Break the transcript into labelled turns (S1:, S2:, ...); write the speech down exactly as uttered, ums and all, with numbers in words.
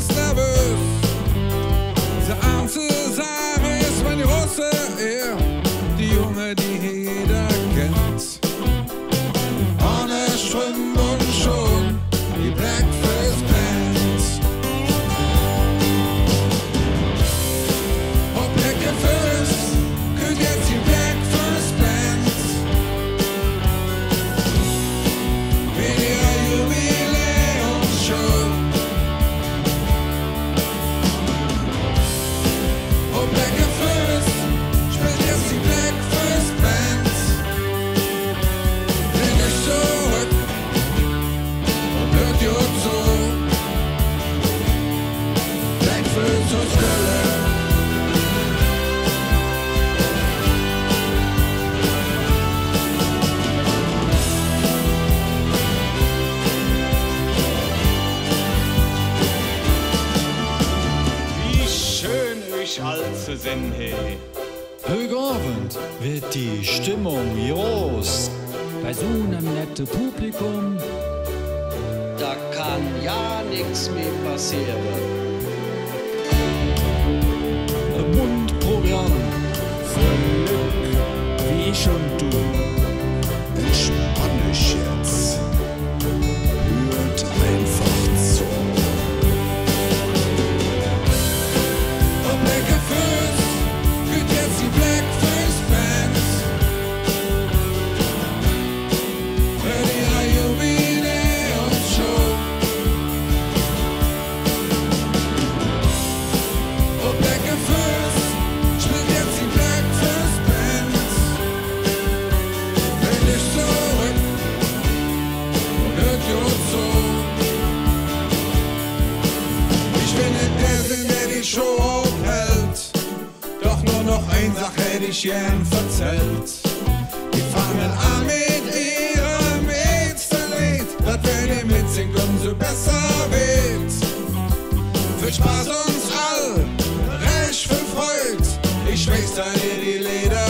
S1: ist nervös. Der ahnte Sarah ist meine große Ehr, die Junge, die hier jeder kennt. Ohne Strümpf und schon die Blackface Band. Oh, Blackface, kühlt jetzt die Blackface Band. Mit ihrer Jubiläumsshow. Oh, Blackface, spielt jetzt die Blackface Band. Lehnt euch zurück und hört ihr zu. Blackface aus Köln.
S2: Wie schön euch all zu sehen, hey.
S3: Heute Abend wird die Stimmung groß.
S4: Bei so einem netten Publikum.
S5: Da kann ja nichts mehr passieren.
S3: Ein Mundprogramm
S4: Glück, wie ich und du.
S1: Entspann dich jetzt. Hört einfach zu. Oh, Blackface, kühlt jetzt die Blackface Band. Mit ihrer Jubiläumsshow. Oh, Blackface, spielt jetzt die Blackface Band. Lehnt dich zurück und hört ihr zu. Ich bin nicht der Sinn, der die Show aufhält. Doch nur noch eine Sache hätte ich gern verzählt. Die fangen an mit ihrem nächsten Lied. Das wenn ihr mitsingt, umso besser wird. Viel Spaß uns all, recht viel Freude. Ich schwäch's dir die Lieder